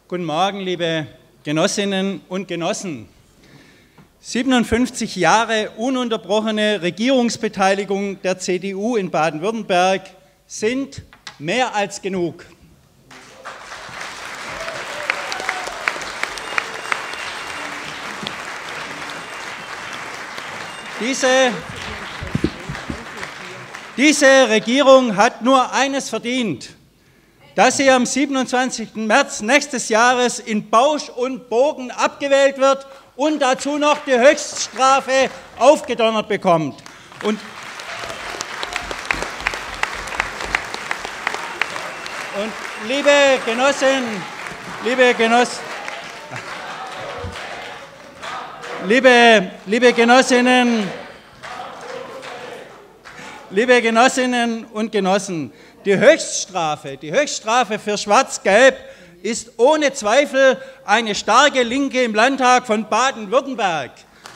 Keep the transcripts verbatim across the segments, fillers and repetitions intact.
Guten Morgen, liebe Genossinnen und Genossen. siebenundfünfzig Jahre ununterbrochene Regierungsbeteiligung der C D U in Baden-Württemberg sind mehr als genug. Diese, diese Regierung hat nur eines verdient, dass sie am siebenundzwanzigsten März nächstes Jahres in Bausch und Bogen abgewählt wird und dazu noch die Höchststrafe aufgedonnert bekommt. Und, und liebe Genossinnen, liebe Genossen, liebe, liebe Genossinnen, liebe Genossinnen und Genossen, die Höchststrafe, die Höchststrafe für Schwarz-Gelb ist ohne Zweifel eine starke Linke im Landtag von Baden-Württemberg.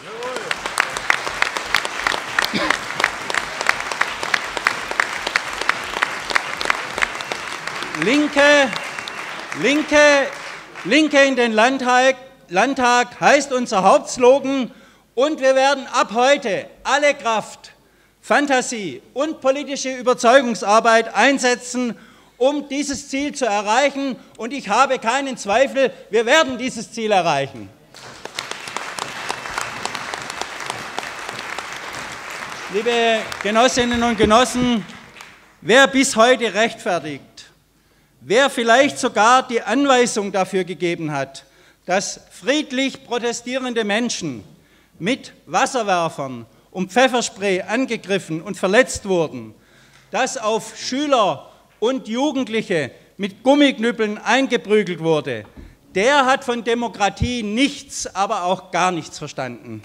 Linke, Linke, Linke in den Landtag, Landtag heißt unser Hauptslogan, und wir werden ab heute alle Kraft, Fantasie und politische Überzeugungsarbeit einsetzen, um dieses Ziel zu erreichen. Und ich habe keinen Zweifel, wir werden dieses Ziel erreichen. Liebe Genossinnen und Genossen, wer bis heute rechtfertigt, wer vielleicht sogar die Anweisung dafür gegeben hat, dass friedlich protestierende Menschen mit Wasserwerfern und Pfefferspray angegriffen und verletzt wurden, dass auf Schüler und Jugendliche mit Gummiknüppeln eingeprügelt wurde, der hat von Demokratie nichts, aber auch gar nichts verstanden.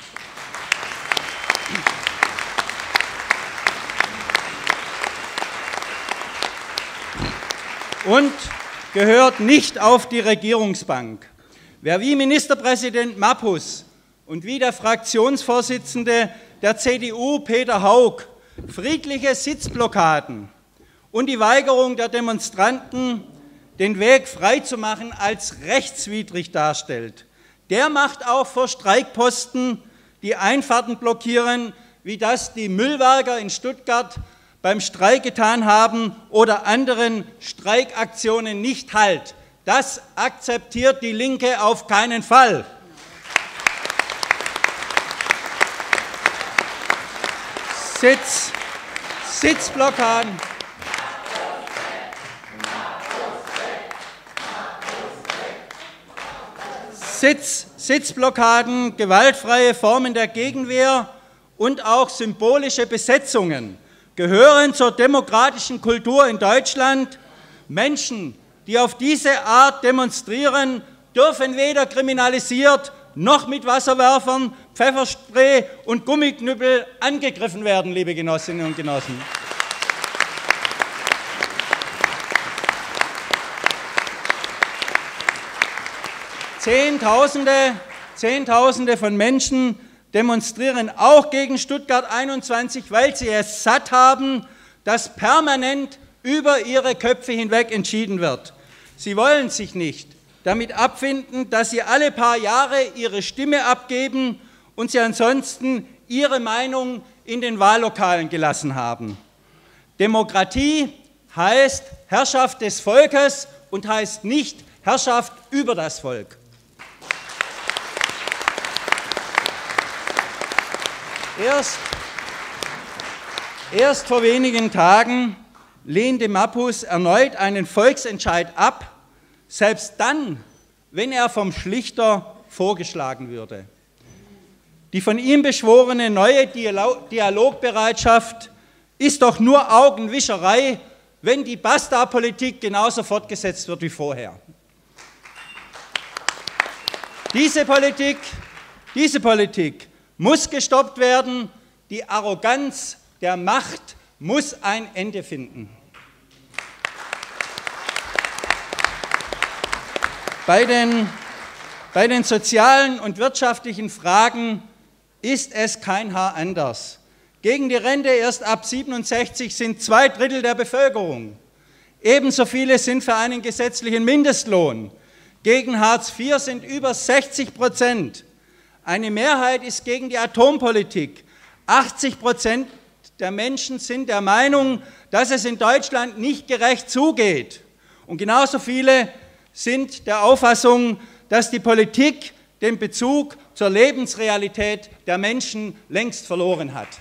Und gehört nicht auf die Regierungsbank. Wer wie Ministerpräsident Mappus und wie der Fraktionsvorsitzende der C D U, Peter Haug, friedliche Sitzblockaden und die Weigerung der Demonstranten, den Weg freizumachen, als rechtswidrig darstellt, der macht auch vor Streikposten, die Einfahrten blockieren, wie das die Müllwerker in Stuttgart beim Streik getan haben, oder anderen Streikaktionen nicht Halt. Das akzeptiert die Linke auf keinen Fall. Sitz, Sitzblockaden, Sitz, Sitzblockaden, gewaltfreie Formen der Gegenwehr und auch symbolische Besetzungen gehören zur demokratischen Kultur in Deutschland. Menschen, die auf diese Art demonstrieren, dürfen weder kriminalisiert noch mit Wasserwerfern, Pfefferspray und Gummiknüppel angegriffen werden, liebe Genossinnen und Genossen. Zehntausende, Zehntausende von Menschen demonstrieren auch gegen Stuttgart einundzwanzig, weil sie es satt haben, dass permanent über ihre Köpfe hinweg entschieden wird. Sie wollen sich nicht damit abfinden, dass sie alle paar Jahre ihre Stimme abgeben und sie ansonsten ihre Meinung in den Wahllokalen gelassen haben. Demokratie heißt Herrschaft des Volkes und heißt nicht Herrschaft über das Volk. Erst, erst vor wenigen Tagen lehnte Mappus erneut einen Volksentscheid ab, selbst dann, wenn er vom Schlichter vorgeschlagen würde. Die von ihm beschworene neue Dialogbereitschaft ist doch nur Augenwischerei, wenn die Basta-Politik genauso fortgesetzt wird wie vorher. Diese Politik, diese Politik muss gestoppt werden, die Arroganz der Macht muss ein Ende finden. Bei den, bei den sozialen und wirtschaftlichen Fragen ist es kein Haar anders. Gegen die Rente erst ab siebenundsechzig sind zwei Drittel der Bevölkerung. Ebenso viele sind für einen gesetzlichen Mindestlohn. Gegen Hartz vier sind über sechzig Prozent. Eine Mehrheit ist gegen die Atompolitik. achtzig Prozent der Menschen sind der Meinung, dass es in Deutschland nicht gerecht zugeht. Und genauso viele sind der Auffassung, dass die Politik den Bezug zur Lebensrealität der Menschen längst verloren hat.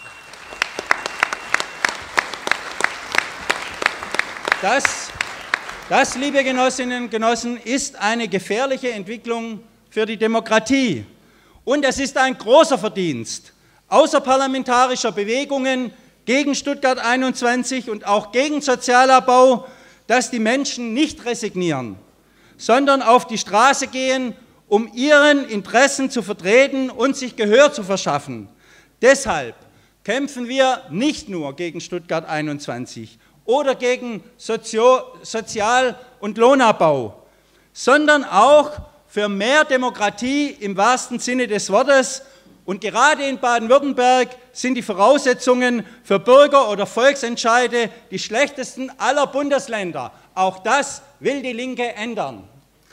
Das, das, liebe Genossinnen und Genossen, ist eine gefährliche Entwicklung für die Demokratie. Und es ist ein großer Verdienst außerparlamentarischer Bewegungen gegen Stuttgart einundzwanzig und auch gegen Sozialabbau, dass die Menschen nicht resignieren, sondern auf die Straße gehen, um ihren Interessen zu vertreten und sich Gehör zu verschaffen. Deshalb kämpfen wir nicht nur gegen Stuttgart einundzwanzig oder gegen Sozio- Sozial- und Lohnabbau, sondern auch für mehr Demokratie im wahrsten Sinne des Wortes. Und gerade in Baden-Württemberg sind die Voraussetzungen für Bürger- oder Volksentscheide die schlechtesten aller Bundesländer. Auch das will die Linke ändern.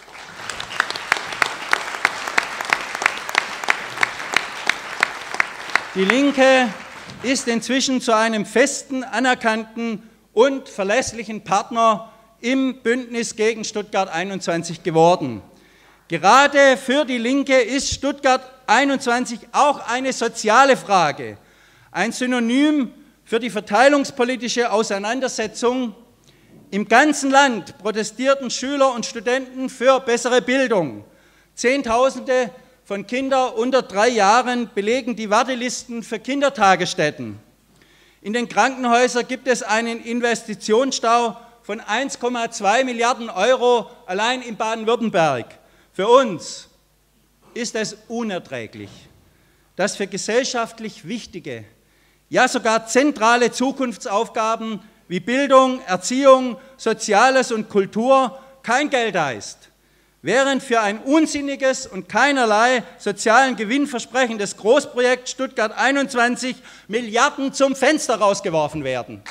Die Linke ist inzwischen zu einem festen, anerkannten und verlässlichen Partner im Bündnis gegen Stuttgart einundzwanzig geworden. Gerade für die Linke ist Stuttgart einundzwanzig auch eine soziale Frage, ein Synonym für die verteilungspolitische Auseinandersetzung. Im ganzen Land protestierten Schüler und Studenten für bessere Bildung. Zehntausende von Kindern unter drei Jahren belegen die Wartelisten für Kindertagesstätten. In den Krankenhäusern gibt es einen Investitionsstau von eins Komma zwei Milliarden Euro allein in Baden-Württemberg. Für uns ist es unerträglich, dass für gesellschaftlich wichtige, ja sogar zentrale Zukunftsaufgaben wie Bildung, Erziehung, Soziales und Kultur kein Geld da ist, während für ein unsinniges und keinerlei sozialen Gewinn versprechendes Großprojekt Stuttgart einundzwanzig Milliarden zum Fenster rausgeworfen werden.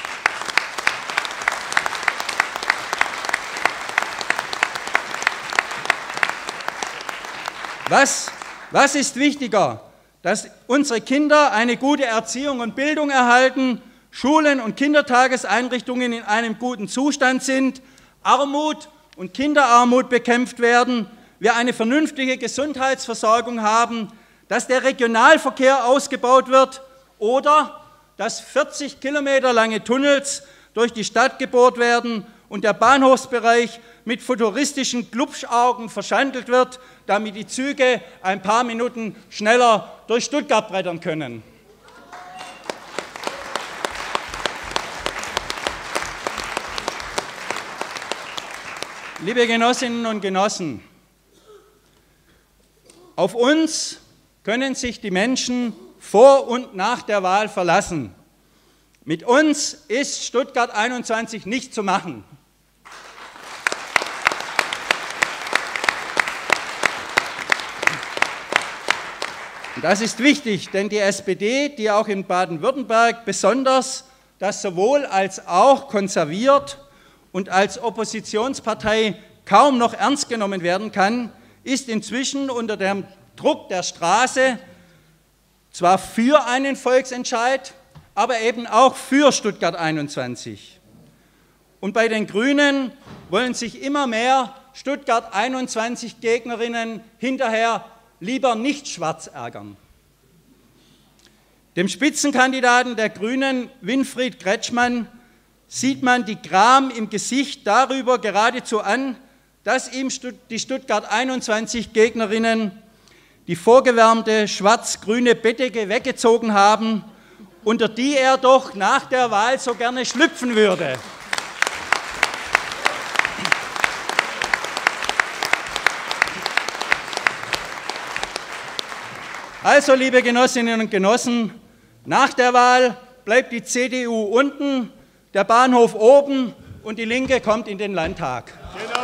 Was, was ist wichtiger, dass unsere Kinder eine gute Erziehung und Bildung erhalten, Schulen und Kindertageseinrichtungen in einem guten Zustand sind, Armut und Kinderarmut bekämpft werden, wir eine vernünftige Gesundheitsversorgung haben, dass der Regionalverkehr ausgebaut wird oder dass vierzig Kilometer lange Tunnels durch die Stadt gebohrt werden und der Bahnhofsbereich mit futuristischen Glubschaugen verschandelt wird, damit die Züge ein paar Minuten schneller durch Stuttgart brettern können. Liebe Genossinnen und Genossen, auf uns können sich die Menschen vor und nach der Wahl verlassen. Mit uns ist Stuttgart einundzwanzig nicht zu machen. Und das ist wichtig, denn die S P D, die auch in Baden-Württemberg besonders das sowohl als auch konserviert und als Oppositionspartei kaum noch ernst genommen werden kann, ist inzwischen unter dem Druck der Straße zwar für einen Volksentscheid, aber eben auch für Stuttgart einundzwanzig. Und bei den Grünen wollen sich immer mehr Stuttgart einundzwanzig Gegnerinnen hinterher lieber nicht schwarz ärgern. Dem Spitzenkandidaten der Grünen, Winfried Kretschmann, sieht man die Gram im Gesicht darüber geradezu an, dass ihm die Stuttgart einundzwanzig Gegnerinnen die vorgewärmte schwarz-grüne Bettdecke weggezogen haben, unter die er doch nach der Wahl so gerne schlüpfen würde. Also, liebe Genossinnen und Genossen, nach der Wahl bleibt die C D U unten, der Bahnhof oben und die Linke kommt in den Landtag. Genau.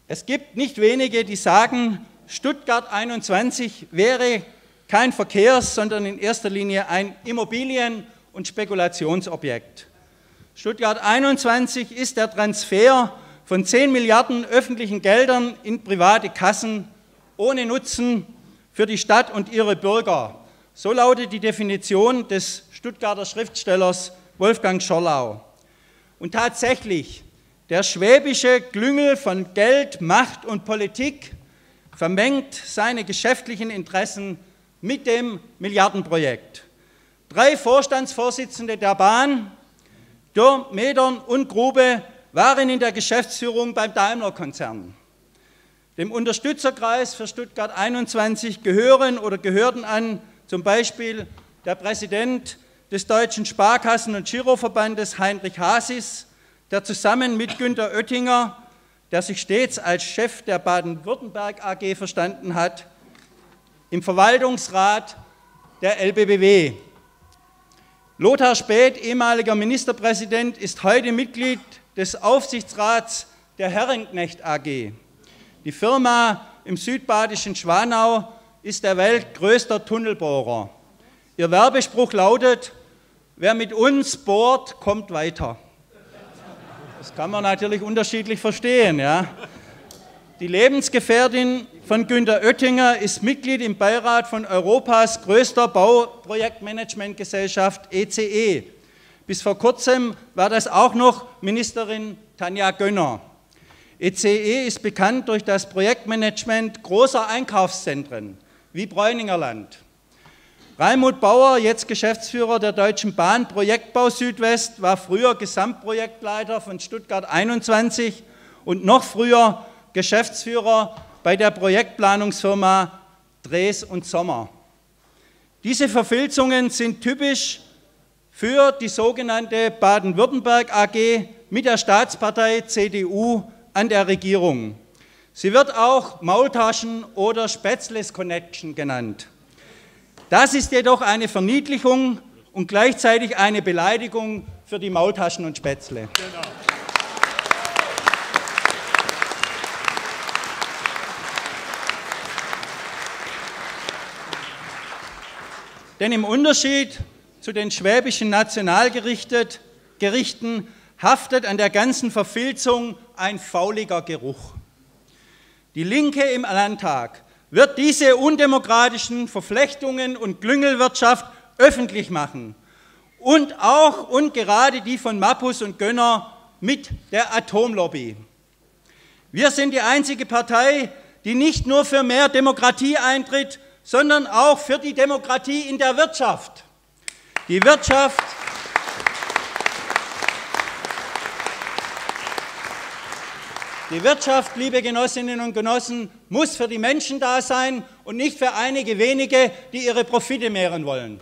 Es gibt nicht wenige, die sagen, Stuttgart einundzwanzig wäre kein Verkehrs-, sondern in erster Linie ein Immobilien- und Spekulationsobjekt. Stuttgart einundzwanzig ist der Transfer von zehn Milliarden öffentlichen Geldern in private Kassen ohne Nutzen für die Stadt und ihre Bürger. So lautet die Definition des Stuttgarter Schriftstellers Wolfgang Schorlau. Und tatsächlich, der schwäbische Klüngel von Geld, Macht und Politik vermengt seine geschäftlichen Interessen mit dem Milliardenprojekt. Drei Vorstandsvorsitzende der Bahn, Dürr, Medern und Grube, waren in der Geschäftsführung beim Daimler-Konzern. Dem Unterstützerkreis für Stuttgart einundzwanzig gehören oder gehörten an zum Beispiel der Präsident des Deutschen Sparkassen- und Giroverbandes Heinrich Hasis, der zusammen mit Günter Oettinger, der sich stets als Chef der Baden-Württemberg A G verstanden hat, im Verwaltungsrat der L B B W. Lothar Späth, ehemaliger Ministerpräsident, ist heute Mitglied des Aufsichtsrats der Herrenknecht A G. Die Firma im südbadischen Schwanau ist der weltgrößte Tunnelbohrer. Ihr Werbespruch lautet: Wer mit uns bohrt, kommt weiter. Das kann man natürlich unterschiedlich verstehen. Ja. Die Lebensgefährtin von Günter Oettinger ist Mitglied im Beirat von Europas größter Bauprojektmanagementgesellschaft E C E. Bis vor kurzem war das auch noch Ministerin Tanja Gönner. E C E ist bekannt durch das Projektmanagement großer Einkaufszentren wie Bräuningerland. Raimund Bauer, jetzt Geschäftsführer der Deutschen Bahn Projektbau Südwest, war früher Gesamtprojektleiter von Stuttgart einundzwanzig und noch früher Geschäftsführer bei der Projektplanungsfirma Drees und Sommer. Diese Verfilzungen sind typisch für die sogenannte Baden-Württemberg A G mit der Staatspartei C D U an der Regierung. Sie wird auch Maultaschen- oder Spätzles-Connection genannt. Das ist jedoch eine Verniedlichung und gleichzeitig eine Beleidigung für die Maultaschen und Spätzle. Genau. Denn im Unterschied zu den schwäbischen Nationalgerichten haftet an der ganzen Verfilzung ein fauliger Geruch. Die Linke im Landtag wird diese undemokratischen Verflechtungen und Klüngelwirtschaft öffentlich machen und auch und gerade die von Mappus und Gönner mit der Atomlobby. Wir sind die einzige Partei, die nicht nur für mehr Demokratie eintritt, sondern auch für die Demokratie in der Wirtschaft. Die Wirtschaft Die Wirtschaft, liebe Genossinnen und Genossen, muss für die Menschen da sein und nicht für einige wenige, die ihre Profite mehren wollen.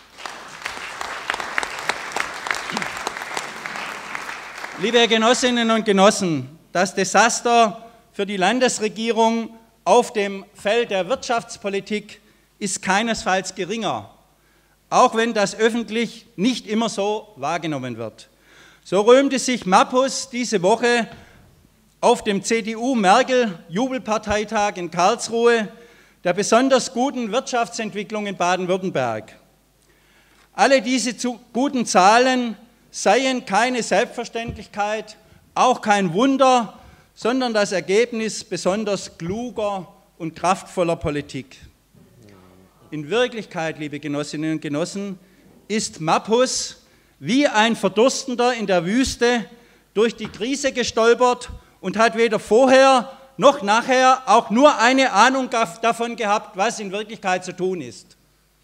Liebe Genossinnen und Genossen, das Desaster für die Landesregierung auf dem Feld der Wirtschaftspolitik ist keinesfalls geringer, auch wenn das öffentlich nicht immer so wahrgenommen wird. So rühmte sich Mappus diese Woche auf dem C D U-Merkel-Jubelparteitag in Karlsruhe der besonders guten Wirtschaftsentwicklung in Baden-Württemberg. Alle diese guten Zahlen seien keine Selbstverständlichkeit, auch kein Wunder, sondern das Ergebnis besonders kluger und kraftvoller Politik. In Wirklichkeit, liebe Genossinnen und Genossen, ist Mappus wie ein Verdurstender in der Wüste durch die Krise gestolpert und hat weder vorher noch nachher auch nur eine Ahnung davon gehabt, was in Wirklichkeit zu tun ist.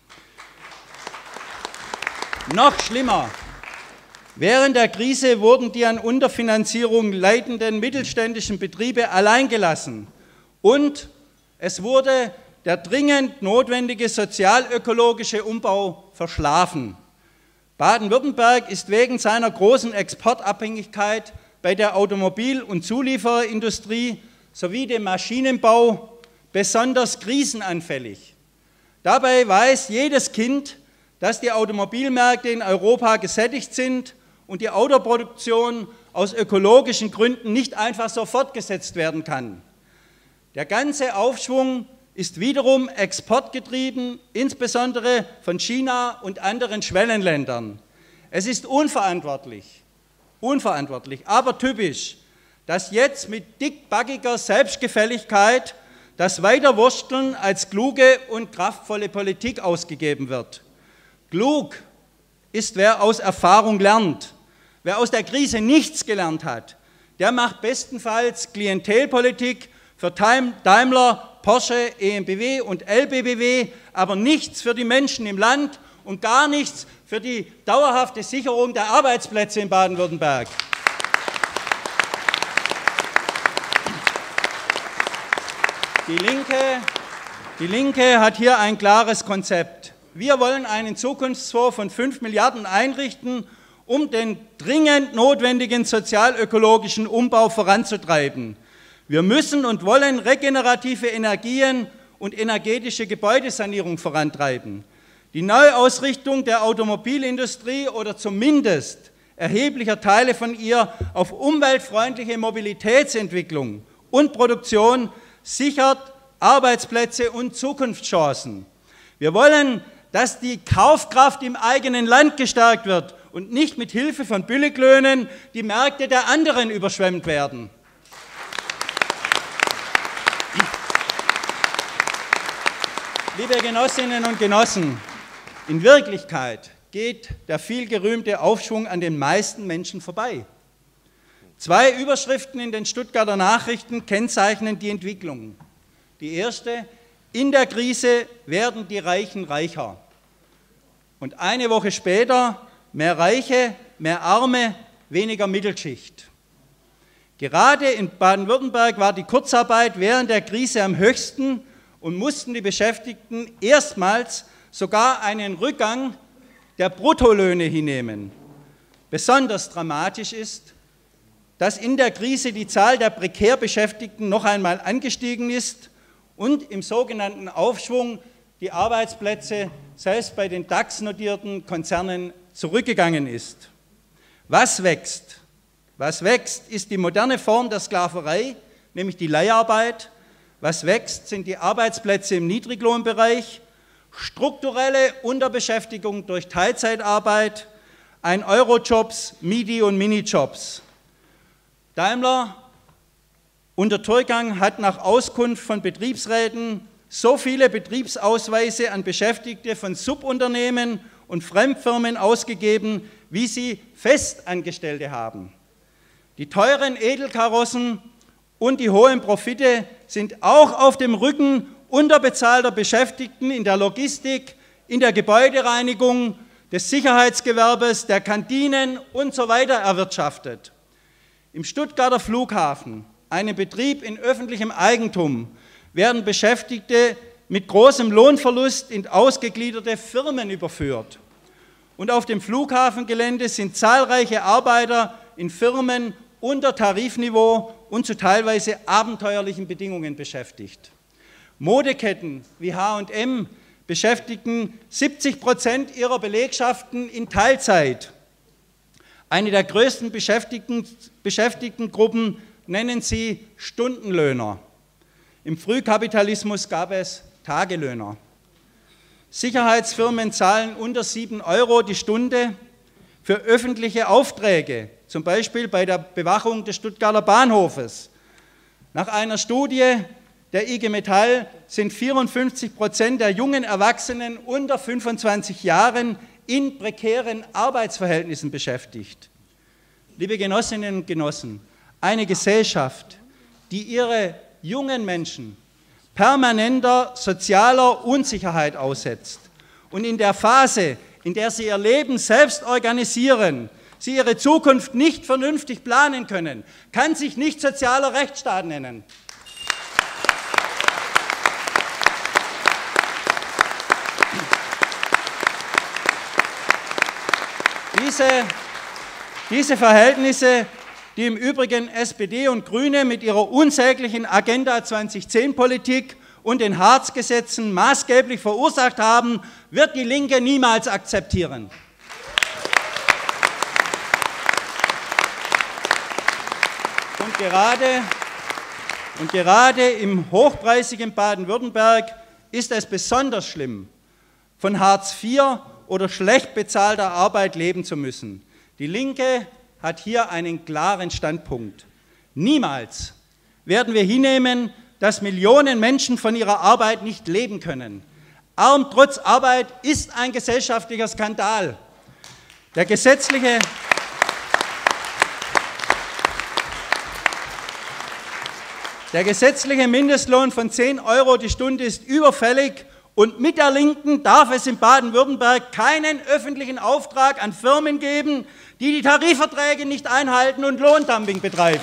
Noch schlimmer, während der Krise wurden die an Unterfinanzierung leidenden mittelständischen Betriebe alleingelassen und es wurde der dringend notwendige sozialökologische Umbau verschlafen. Baden-Württemberg ist wegen seiner großen Exportabhängigkeit bei der Automobil- und Zuliefererindustrie sowie dem Maschinenbau besonders krisenanfällig. Dabei weiß jedes Kind, dass die Automobilmärkte in Europa gesättigt sind und die Autoproduktion aus ökologischen Gründen nicht einfach so fortgesetzt werden kann. Der ganze Aufschwung ist wiederum exportgetrieben, insbesondere von China und anderen Schwellenländern. Es ist unverantwortlich, unverantwortlich, aber typisch, dass jetzt mit dickbackiger Selbstgefälligkeit das Weiterwursteln als kluge und kraftvolle Politik ausgegeben wird. Klug ist, wer aus Erfahrung lernt. Wer aus der Krise nichts gelernt hat, der macht bestenfalls Klientelpolitik für Daimler, Porsche, E M B W und L B B W, aber nichts für die Menschen im Land und gar nichts für die dauerhafte Sicherung der Arbeitsplätze in Baden-Württemberg. Die Linke, die Linke hat hier ein klares Konzept. Wir wollen einen Zukunftsfonds von fünf Milliarden einrichten, um den dringend notwendigen sozialökologischen Umbau voranzutreiben. Wir müssen und wollen regenerative Energien und energetische Gebäudesanierung vorantreiben. Die Neuausrichtung der Automobilindustrie oder zumindest erheblicher Teile von ihr auf umweltfreundliche Mobilitätsentwicklung und Produktion sichert Arbeitsplätze und Zukunftschancen. Wir wollen, dass die Kaufkraft im eigenen Land gestärkt wird und nicht mit Hilfe von Billiglöhnen die Märkte der anderen überschwemmt werden. Liebe Genossinnen und Genossen, in Wirklichkeit geht der vielgerühmte Aufschwung an den meisten Menschen vorbei. Zwei Überschriften in den Stuttgarter Nachrichten kennzeichnen die Entwicklung. Die erste: In der Krise werden die Reichen reicher. Und eine Woche später: mehr Reiche, mehr Arme, weniger Mittelschicht. Gerade in Baden-Württemberg war die Kurzarbeit während der Krise am höchsten und mussten die Beschäftigten erstmals sogar einen Rückgang der Bruttolöhne hinnehmen. Besonders dramatisch ist, dass in der Krise die Zahl der prekär Beschäftigten noch einmal angestiegen ist und im sogenannten Aufschwung die Arbeitsplätze selbst bei den DAX-notierten Konzernen zurückgegangen ist. Was wächst? Was wächst, ist die moderne Form der Sklaverei, nämlich die Leiharbeit. Was wächst, sind die Arbeitsplätze im Niedriglohnbereich, strukturelle Unterbeschäftigung durch Teilzeitarbeit, ein-Euro-Jobs, Midi- und Minijobs. Daimler unter Turgang hat nach Auskunft von Betriebsräten so viele Betriebsausweise an Beschäftigte von Subunternehmen und Fremdfirmen ausgegeben, wie sie Festangestellte haben. Die teuren Edelkarossen und die hohen Profite sind auch auf dem Rücken unterbezahlter Beschäftigten in der Logistik, in der Gebäudereinigung, des Sicherheitsgewerbes, der Kantinen und so weiter erwirtschaftet. Im Stuttgarter Flughafen, einem Betrieb in öffentlichem Eigentum, werden Beschäftigte mit großem Lohnverlust in ausgegliederte Firmen überführt. Und auf dem Flughafengelände sind zahlreiche Arbeiter in Firmen unter Tarifniveau und zu teilweise abenteuerlichen Bedingungen beschäftigt. Modeketten wie H und M beschäftigen siebzig Prozent ihrer Belegschaften in Teilzeit. Eine der größten Beschäftigten, Beschäftigtengruppen nennen sie Stundenlöhner. Im Frühkapitalismus gab es Tagelöhner. Sicherheitsfirmen zahlen unter sieben Euro die Stunde für öffentliche Aufträge, zum Beispiel bei der Bewachung des Stuttgarter Bahnhofes. Nach einer Studie der I G Metall sind vierundfünfzig Prozent der jungen Erwachsenen unter fünfundzwanzig Jahren in prekären Arbeitsverhältnissen beschäftigt. Liebe Genossinnen und Genossen, eine Gesellschaft, die ihre jungen Menschen permanenter sozialer Unsicherheit aussetzt und in der Phase, in der sie ihr Leben selbst organisieren, sie ihre Zukunft nicht vernünftig planen können, kann sich nicht sozialer Rechtsstaat nennen. Diese, diese Verhältnisse, die im Übrigen S P D und Grüne mit ihrer unsäglichen Agenda zweitausendzehn-Politik und den Hartz-Gesetzen maßgeblich verursacht haben, wird die Linke niemals akzeptieren. Und gerade, Und gerade im hochpreisigen Baden-Württemberg ist es besonders schlimm, von Hartz vier oder schlecht bezahlter Arbeit leben zu müssen. Die Linke hat hier einen klaren Standpunkt. Niemals werden wir hinnehmen, dass Millionen Menschen von ihrer Arbeit nicht leben können. Arm trotz Arbeit ist ein gesellschaftlicher Skandal. Der gesetzliche, der gesetzliche Mindestlohn von zehn Euro die Stunde ist überfällig und mit der Linken darf es in Baden-Württemberg keinen öffentlichen Auftrag an Firmen geben, die die Tarifverträge nicht einhalten und Lohndumping betreiben.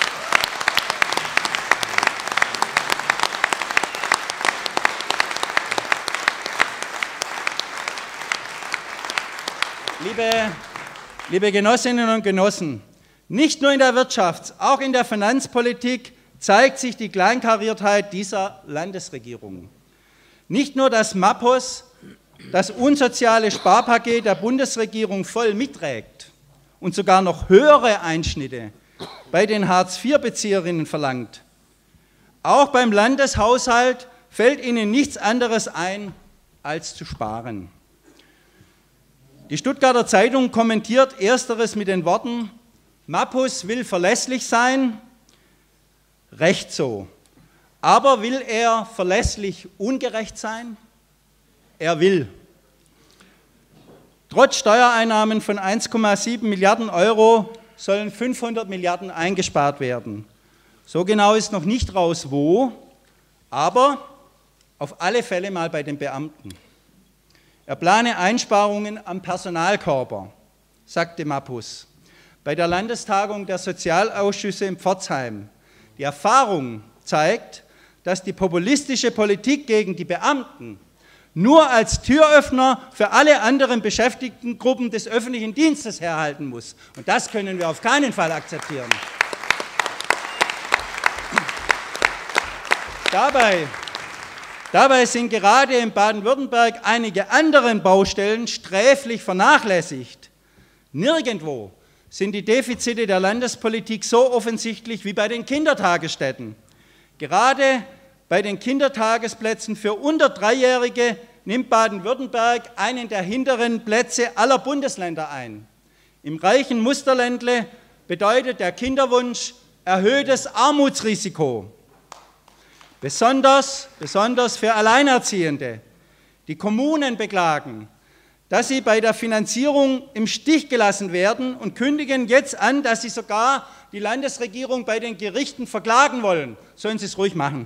Liebe, liebe Genossinnen und Genossen, nicht nur in der Wirtschafts-, auch in der Finanzpolitik zeigt sich die Kleinkariertheit dieser Landesregierung. Nicht nur, dass Mappos das unsoziale Sparpaket der Bundesregierung voll mitträgt und sogar noch höhere Einschnitte bei den Hartz vier Bezieherinnen verlangt, auch beim Landeshaushalt fällt ihnen nichts anderes ein, als zu sparen. Die Stuttgarter Zeitung kommentiert Ersteres mit den Worten: Mappus will verlässlich sein, recht so. Aber will er verlässlich ungerecht sein? Er will. Trotz Steuereinnahmen von eins Komma sieben Milliarden Euro sollen fünfhundert Milliarden eingespart werden. So genau ist noch nicht raus, wo, aber auf alle Fälle mal bei den Beamten. Er plane Einsparungen am Personalkörper, sagte Mappus bei der Landestagung der Sozialausschüsse in Pforzheim. Die Erfahrung zeigt, dass die populistische Politik gegen die Beamten nur als Türöffner für alle anderen Beschäftigtengruppen des öffentlichen Dienstes herhalten muss. Und das können wir auf keinen Fall akzeptieren. Dabei, dabei sind gerade in Baden-Württemberg einige andere Baustellen sträflich vernachlässigt. Nirgendwo sind die Defizite der Landespolitik so offensichtlich wie bei den Kindertagesstätten. Gerade bei den Kindertagesplätzen für unter Dreijährige nimmt Baden-Württemberg einen der hinteren Plätze aller Bundesländer ein. Im reichen Musterländle bedeutet der Kinderwunsch erhöhtes Armutsrisiko. Besonders, besonders für Alleinerziehende. Die Kommunen beklagen, dass sie bei der Finanzierung im Stich gelassen werden und kündigen jetzt an, dass sie sogar die Landesregierung bei den Gerichten verklagen wollen. Sollen sie es ruhig machen.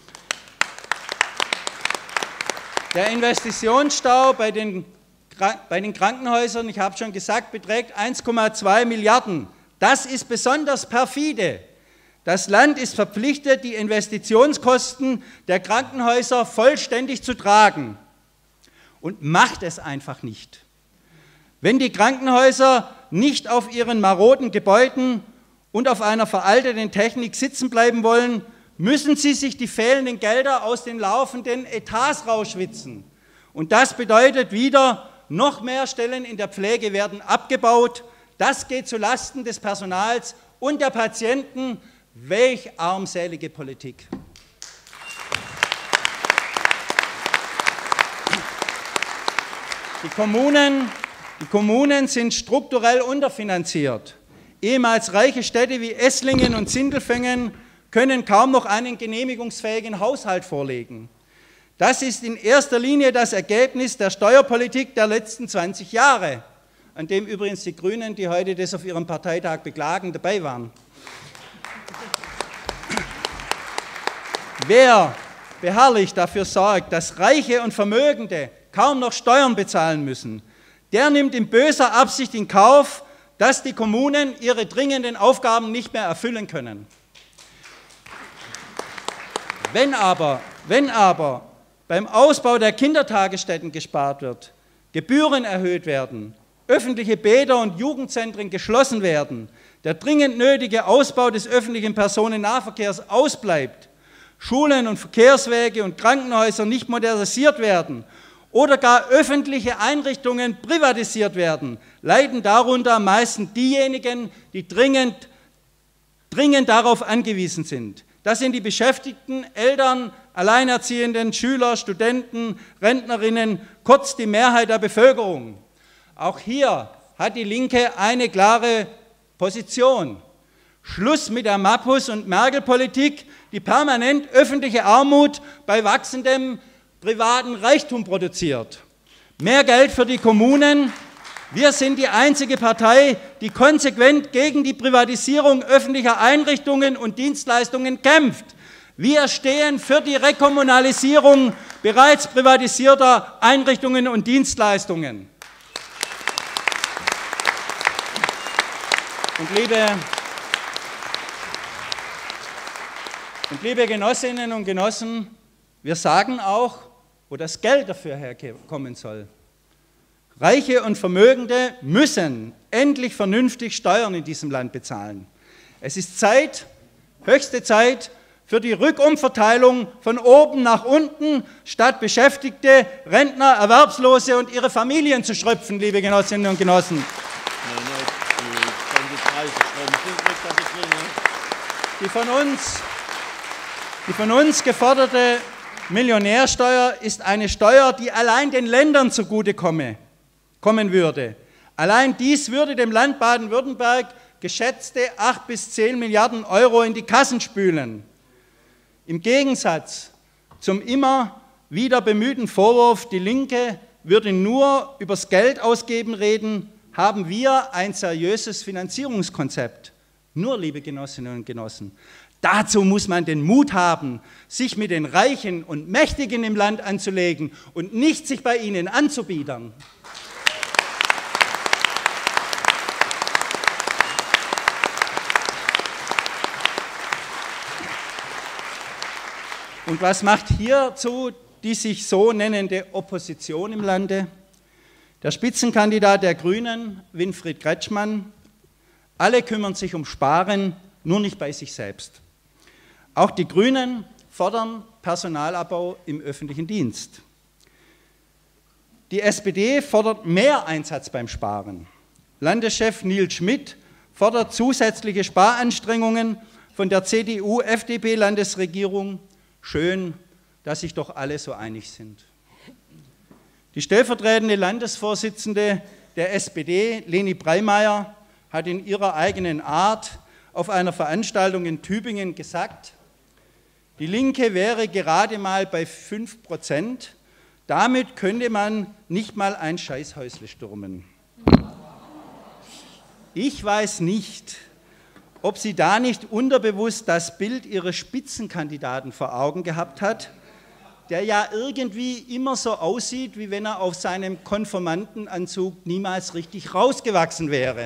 Der Investitionsstau bei den, bei den Krankenhäusern, ich habe schon gesagt, beträgt eins Komma zwei Milliarden. Das ist besonders perfide. Das Land ist verpflichtet, die Investitionskosten der Krankenhäuser vollständig zu tragen und macht es einfach nicht. Wenn die Krankenhäuser nicht auf ihren maroden Gebäuden und auf einer veralteten Technik sitzen bleiben wollen, müssen sie sich die fehlenden Gelder aus den laufenden Etats rausschwitzen. Und das bedeutet wieder, noch mehr Stellen in der Pflege werden abgebaut. Das geht zulasten des Personals und der Patienten. Welch armselige Politik. Die Kommunen, die Kommunen sind strukturell unterfinanziert. Ehemals reiche Städte wie Esslingen und Sindelfingen können kaum noch einen genehmigungsfähigen Haushalt vorlegen. Das ist in erster Linie das Ergebnis der Steuerpolitik der letzten zwanzig Jahre, an dem übrigens die Grünen, die heute das auf ihrem Parteitag beklagen, dabei waren. Wer beharrlich dafür sorgt, dass Reiche und Vermögende kaum noch Steuern bezahlen müssen, der nimmt in böser Absicht in Kauf, dass die Kommunen ihre dringenden Aufgaben nicht mehr erfüllen können. Wenn aber, wenn aber beim Ausbau der Kindertagesstätten gespart wird, Gebühren erhöht werden, öffentliche Bäder und Jugendzentren geschlossen werden, der dringend nötige Ausbau des öffentlichen Personennahverkehrs ausbleibt, Schulen und Verkehrswege und Krankenhäuser nicht modernisiert werden oder gar öffentliche Einrichtungen privatisiert werden, leiden darunter am meisten diejenigen, die dringend, dringend darauf angewiesen sind. Das sind die Beschäftigten, Eltern, Alleinerziehenden, Schüler, Studenten, Rentnerinnen, kurz die Mehrheit der Bevölkerung. Auch hier hat die Linke eine klare Position. Schluss mit der Mappus- und Merkel-Politik, die permanent öffentliche Armut bei wachsendem privaten Reichtum produziert. Mehr Geld für die Kommunen. Wir sind die einzige Partei, die konsequent gegen die Privatisierung öffentlicher Einrichtungen und Dienstleistungen kämpft. Wir stehen für die Rekommunalisierung bereits privatisierter Einrichtungen und Dienstleistungen. Und liebe, und liebe Genossinnen und Genossen, wir sagen auch, wo das Geld dafür herkommen soll. Reiche und Vermögende müssen endlich vernünftig Steuern in diesem Land bezahlen. Es ist Zeit, höchste Zeit, für die Rückumverteilung von oben nach unten, statt Beschäftigte, Rentner, Erwerbslose und ihre Familien zu schröpfen, liebe Genossinnen und Genossen. Die von uns, die von uns geforderte Millionärsteuer ist eine Steuer, die allein den Ländern zugutekomme, kommen würde. Allein dies würde dem Land Baden-Württemberg geschätzte acht bis zehn Milliarden Euro in die Kassen spülen. Im Gegensatz zum immer wieder bemühten Vorwurf, die Linke würde nur übers Geld ausgeben reden, haben wir ein seriöses Finanzierungskonzept. Nur, liebe Genossinnen und Genossen, dazu muss man den Mut haben, sich mit den Reichen und Mächtigen im Land anzulegen und nicht sich bei ihnen anzubiedern. Und was macht hierzu die sich so nennende Opposition im Lande? Der Spitzenkandidat der Grünen, Winfried Kretschmann, alle kümmern sich um Sparen, nur nicht bei sich selbst. Auch die Grünen fordern Personalabbau im öffentlichen Dienst. Die S P D fordert mehr Einsatz beim Sparen. Landeschef Nils Schmidt fordert zusätzliche Sparanstrengungen von der C D U F D P-Landesregierung. Schön, dass sich doch alle so einig sind. Die stellvertretende Landesvorsitzende der S P D, Leni Breimeyer, hat in ihrer eigenen Art auf einer Veranstaltung in Tübingen gesagt, die Linke wäre gerade mal bei fünf Prozent, damit könnte man nicht mal ein Scheißhäusle stürmen. Ich weiß nicht, ob sie da nicht unterbewusst das Bild ihres Spitzenkandidaten vor Augen gehabt hat, der ja irgendwie immer so aussieht, wie wenn er auf seinem Konformantenanzug niemals richtig rausgewachsen wäre.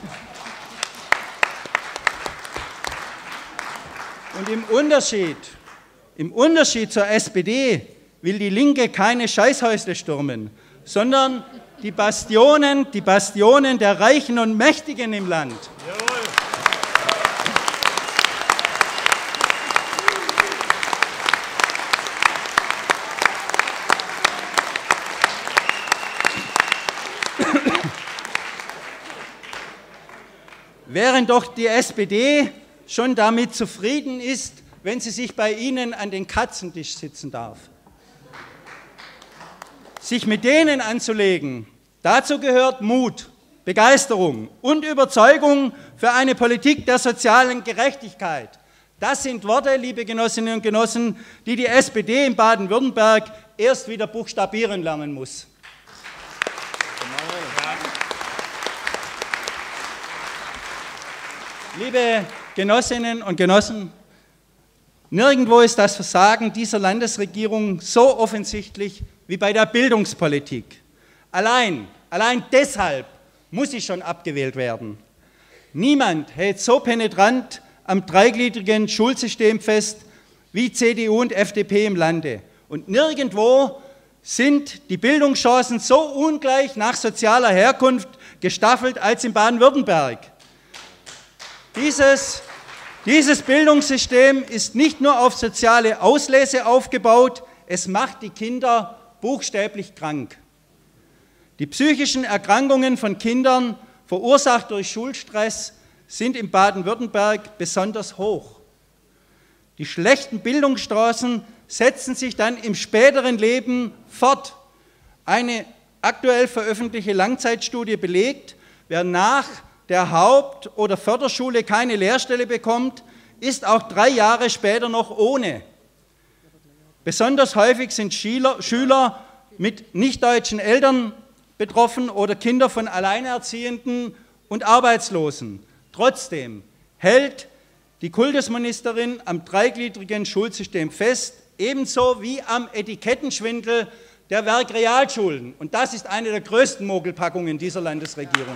Und im Unterschied, im Unterschied zur S P D will die Linke keine Scheißhäusle stürmen, sondern die Bastionen, die Bastionen der Reichen und Mächtigen im Land. Jawohl. Während doch die S P D schon damit zufrieden ist, wenn sie sich bei Ihnen an den Katzentisch sitzen darf. Sich mit denen anzulegen, dazu gehört Mut, Begeisterung und Überzeugung für eine Politik der sozialen Gerechtigkeit. Das sind Worte, liebe Genossinnen und Genossen, die die S P D in Baden-Württemberg erst wieder buchstabieren lernen muss. Liebe Genossinnen und Genossen, nirgendwo ist das Versagen dieser Landesregierung so offensichtlich wie bei der Bildungspolitik. Allein, allein deshalb muss sie schon abgewählt werden. Niemand hält so penetrant am dreigliedrigen Schulsystem fest wie C D U und F D P im Lande. Und nirgendwo sind die Bildungschancen so ungleich nach sozialer Herkunft gestaffelt als in Baden-Württemberg. Dieses, dieses Bildungssystem ist nicht nur auf soziale Auslese aufgebaut, es macht die Kinder buchstäblich krank. Die psychischen Erkrankungen von Kindern, verursacht durch Schulstress, sind in Baden-Württemberg besonders hoch. Die schlechten Bildungschancen setzen sich dann im späteren Leben fort. Eine aktuell veröffentlichte Langzeitstudie belegt, wer nach der Haupt- oder Förderschule keine Lehrstelle bekommt, ist auch drei Jahre später noch ohne. Besonders häufig sind Schüler, Schüler mit nicht-deutschen Eltern betroffen oder Kinder von Alleinerziehenden und Arbeitslosen. Trotzdem hält die Kultusministerin am dreigliedrigen Schulsystem fest, ebenso wie am Etikettenschwindel der Werkrealschulen. Und das ist eine der größten Mogelpackungen dieser Landesregierung.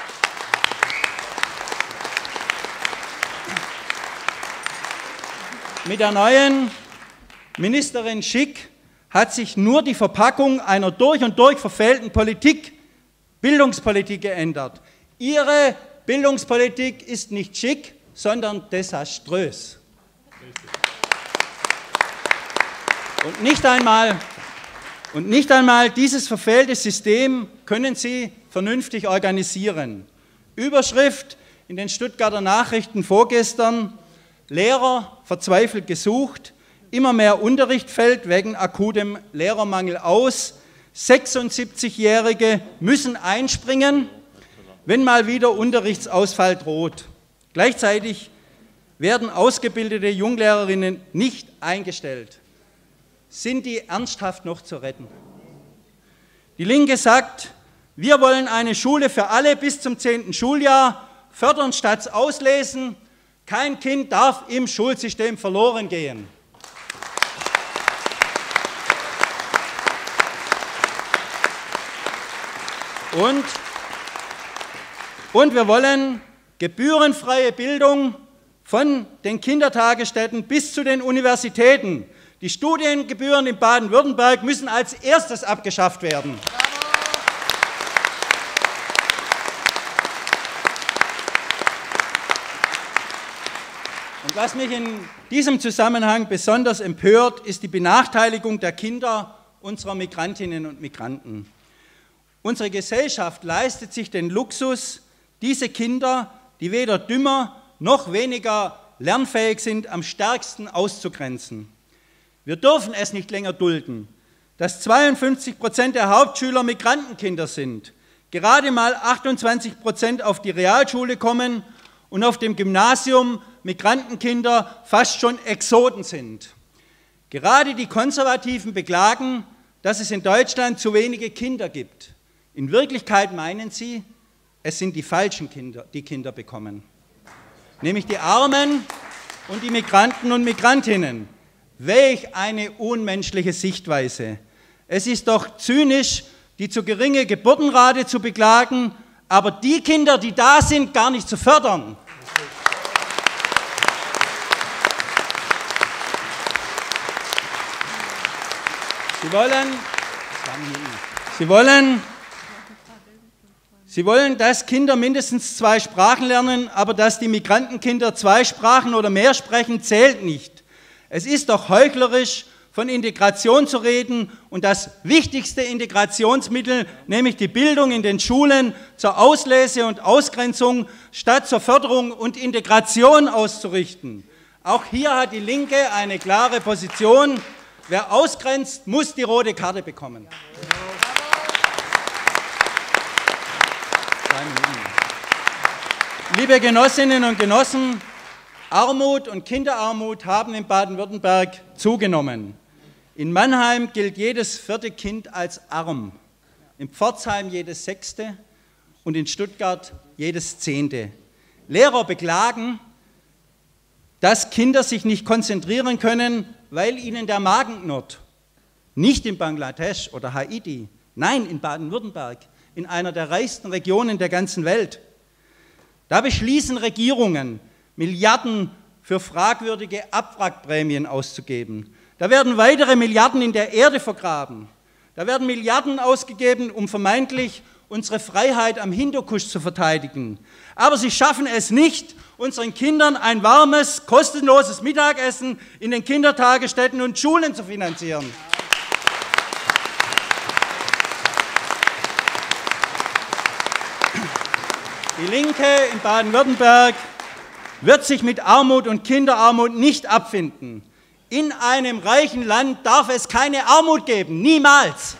Mit der neuen Ministerin Schick hat sich nur die Verpackung einer durch und durch verfehlten Politik, Bildungspolitik, geändert. Ihre Bildungspolitik ist nicht schick, sondern desaströs. Und nicht einmal, und nicht einmal dieses verfehlte System können Sie vernünftig organisieren. Überschrift in den Stuttgarter Nachrichten vorgestern: Lehrer verzweifelt gesucht, immer mehr Unterricht fällt wegen akutem Lehrermangel aus. sechsundsiebzigjährige müssen einspringen, wenn mal wieder Unterrichtsausfall droht. Gleichzeitig werden ausgebildete Junglehrerinnen nicht eingestellt. Sind die ernsthaft noch zu retten? Die Linke sagt, wir wollen eine Schule für alle bis zum zehnten Schuljahr, fördern statt auslesen. Kein Kind darf im Schulsystem verloren gehen. Und, und wir wollen gebührenfreie Bildung von den Kindertagesstätten bis zu den Universitäten. Die Studiengebühren in Baden-Württemberg müssen als erstes abgeschafft werden. Und was mich in diesem Zusammenhang besonders empört, ist die Benachteiligung der Kinder unserer Migrantinnen und Migranten. Unsere Gesellschaft leistet sich den Luxus, diese Kinder, die weder dümmer noch weniger lernfähig sind, am stärksten auszugrenzen. Wir dürfen es nicht länger dulden, dass zweiundfünfzig Prozent der Hauptschüler Migrantenkinder sind, gerade mal achtundzwanzig Prozent auf die Realschule kommen und auf dem Gymnasium Migrantenkinder fast schon Exoten sind. Gerade die Konservativen beklagen, dass es in Deutschland zu wenige Kinder gibt. In Wirklichkeit meinen sie, es sind die falschen Kinder, die Kinder bekommen. Nämlich die Armen und die Migranten und Migrantinnen. Welch eine unmenschliche Sichtweise. Es ist doch zynisch, die zu geringe Geburtenrate zu beklagen, aber die Kinder, die da sind, gar nicht zu fördern. Sie wollen, Sie wollen, Sie wollen, dass Kinder mindestens zwei Sprachen lernen, aber dass die Migrantenkinder zwei Sprachen oder mehr sprechen, zählt nicht. Es ist doch heuchlerisch, von Integration zu reden und das wichtigste Integrationsmittel, nämlich die Bildung in den Schulen, zur Auslese und Ausgrenzung statt zur Förderung und Integration auszurichten. Auch hier hat die Linke eine klare Position. Wer ausgrenzt, muss die rote Karte bekommen. Liebe Genossinnen und Genossen, Armut und Kinderarmut haben in Baden-Württemberg zugenommen. In Mannheim gilt jedes vierte Kind als arm, in Pforzheim jedes sechste und in Stuttgart jedes zehnte. Lehrer beklagen, dass Kinder sich nicht konzentrieren können, weil ihnen der Magen knurrt. Nicht in Bangladesch oder Haiti, nein, in Baden-Württemberg, in einer der reichsten Regionen der ganzen Welt. Da beschließen Regierungen, Milliarden für fragwürdige Abwrackprämien auszugeben. Da werden weitere Milliarden in der Erde vergraben. Da werden Milliarden ausgegeben, um vermeintlich unsere Freiheit am Hindukusch zu verteidigen. Aber sie schaffen es nicht, unseren Kindern ein warmes, kostenloses Mittagessen in den Kindertagesstätten und Schulen zu finanzieren. Die Linke in Baden-Württemberg wird sich mit Armut und Kinderarmut nicht abfinden. In einem reichen Land darf es keine Armut geben, niemals.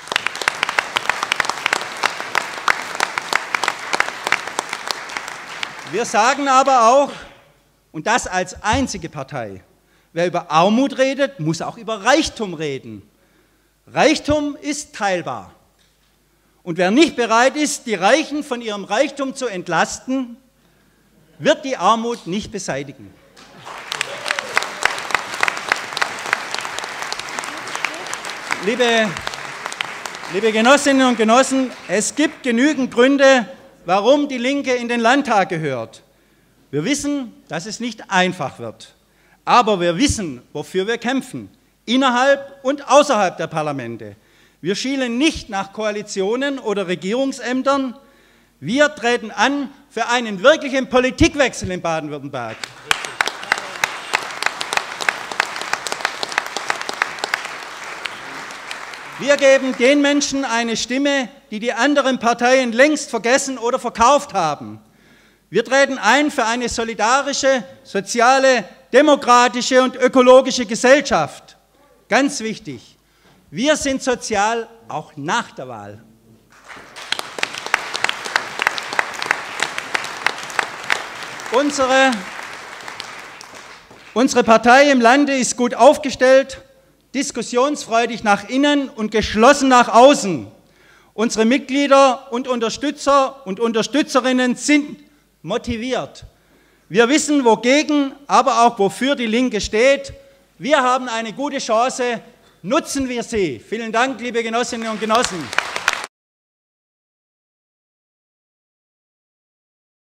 Wir sagen aber auch, und das als einzige Partei, wer über Armut redet, muss auch über Reichtum reden. Reichtum ist teilbar. Und wer nicht bereit ist, die Reichen von ihrem Reichtum zu entlasten, wird die Armut nicht beseitigen. Liebe, liebe Genossinnen und Genossen, es gibt genügend Gründe, warum die Linke in den Landtag gehört. Wir wissen, dass es nicht einfach wird. Aber wir wissen, wofür wir kämpfen, innerhalb und außerhalb der Parlamente. Wir schielen nicht nach Koalitionen oder Regierungsämtern. Wir treten an für einen wirklichen Politikwechsel in Baden-Württemberg. Wir geben den Menschen eine Stimme, die die anderen Parteien längst vergessen oder verkauft haben. Wir treten ein für eine solidarische, soziale, demokratische und ökologische Gesellschaft. Ganz wichtig, wir sind sozial auch nach der Wahl. Unsere, unsere Partei im Lande ist gut aufgestellt, diskussionsfreudig nach innen und geschlossen nach außen. Unsere Mitglieder und Unterstützer und Unterstützerinnen sind motiviert. Wir wissen, wogegen, aber auch wofür die Linke steht. Wir haben eine gute Chance, nutzen wir sie. Vielen Dank, liebe Genossinnen und Genossen.